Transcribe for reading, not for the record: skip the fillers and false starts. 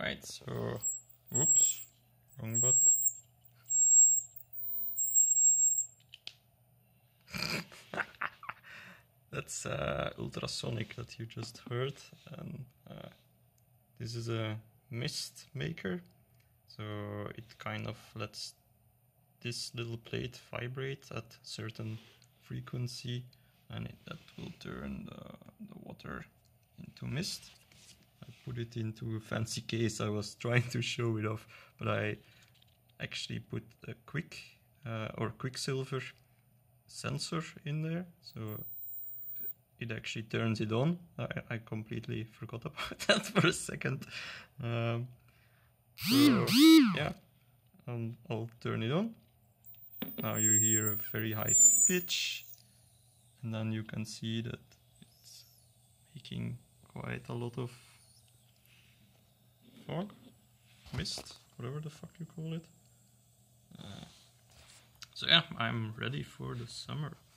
Alright, so, oops, wrong button. That's ultrasonic that you just heard, and this is a mist maker, so it kind of lets this little plate vibrate at certain frequency, and that will turn the water into mist. I put it into a fancy case. I was trying to show it off, but I actually put a quicksilver sensor in there, so it actually turns it on. I completely forgot about that for a second. So yeah, I'll turn it on. Now you hear a very high pitch, and then you can see that it's making quite a lot of fog, mist, whatever the fuck you call it. So yeah, I'm ready for the summer.